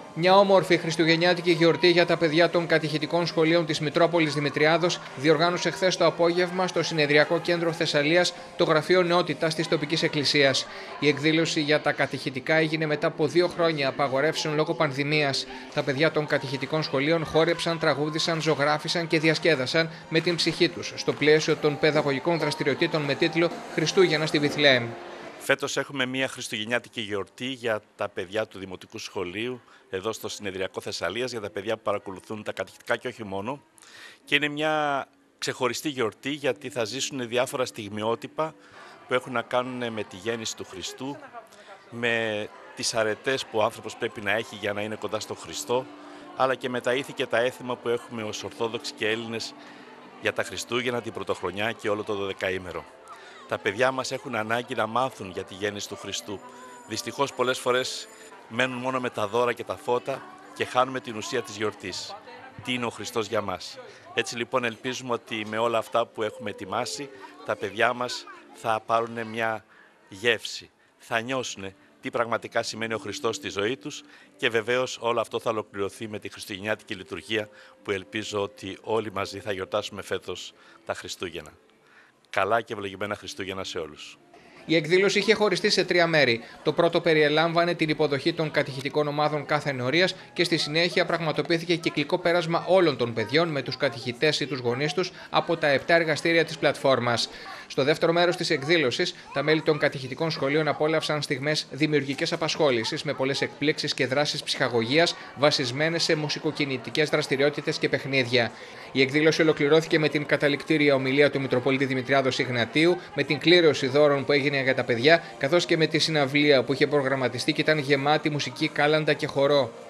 Μια όμορφη χριστουγεννιάτικη γιορτή για τα παιδιά των κατηχητικών σχολείων της Μητρόπολης Δημητριάδος διοργάνωσε χθες το απόγευμα στο Συνεδριακό Κέντρο Θεσσαλίας το Γραφείο Νεότητας της τοπικής εκκλησίας. Η εκδήλωση για τα κατηχητικά έγινε μετά από 2 χρόνια απαγορεύσεων λόγω πανδημίας. Τα παιδιά των κατηχητικών σχολείων χόρεψαν, τραγούδισαν, ζωγράφισαν και διασκέδασαν με την ψυχή τους στο πλαίσιο των παιδαγωγικών δραστηριοτήτων με τίτλο «Χριστούγεννα στη Βιθλεέμ». Φέτος έχουμε μια χριστουγεννιάτικη γιορτή για τα παιδιά του Δημοτικού Σχολείου, εδώ στο Συνεδριακό Θεσσαλίας, για τα παιδιά που παρακολουθούν τα κατηχητικά και όχι μόνο. Και είναι μια ξεχωριστή γιορτή γιατί θα ζήσουν διάφορα στιγμιότυπα που έχουν να κάνουν με τη γέννηση του Χριστού, με τις αρετές που ο άνθρωπος πρέπει να έχει για να είναι κοντά στον Χριστό, αλλά και με τα ήθη και τα έθιμα που έχουμε ως Ορθόδοξοι και Έλληνες για τα Χριστούγεννα, την Πρωτοχρονιά και όλο το 12ήμερο. Τα παιδιά μας έχουν ανάγκη να μάθουν για τη γέννηση του Χριστού. Δυστυχώς πολλές φορές μένουν μόνο με τα δώρα και τα φώτα και χάνουμε την ουσία της γιορτής. Τι είναι ο Χριστός για μας. Έτσι λοιπόν ελπίζουμε ότι με όλα αυτά που έχουμε ετοιμάσει, τα παιδιά μας θα πάρουν μια γεύση. Θα νιώσουν τι πραγματικά σημαίνει ο Χριστός στη ζωή τους και βεβαίως όλο αυτό θα ολοκληρωθεί με τη χριστουγεννιάτικη λειτουργία που ελπίζω ότι όλοι μαζί θα γιορτάσουμε φέτος τα Χριστούγεννα. Καλά και ευλογημένα Χριστούγεννα σε όλους. Η εκδήλωση είχε χωριστεί σε 3 μέρη. Το πρώτο περιελάμβανε την υποδοχή των κατηχητικών ομάδων κάθε ενορίας και στη συνέχεια πραγματοποιήθηκε κυκλικό πέρασμα όλων των παιδιών με τους κατηχητές ή τους γονείς τους από τα 7 εργαστήρια της πλατφόρμας. Στο δεύτερο μέρος της εκδήλωσης, τα μέλη των κατηχητικών σχολείων απόλαυσαν στιγμές δημιουργικής απασχόλησης με πολλές εκπλήξεις και δράσεις ψυχαγωγίας βασισμένες σε μουσικοκινητικές δραστηριότητες και παιχνίδια. Η εκδήλωση ολοκληρώθηκε με την καταληκτήρια ομιλία του Μητροπολίτη Δημητριάδος Ιγνατίου, με την κλήρωση δώρων που έγινε για τα παιδιά, καθώς και με τη συναυλία που είχε προγραμματιστεί και ήταν γεμάτη μουσική, κάλαντα και χορό.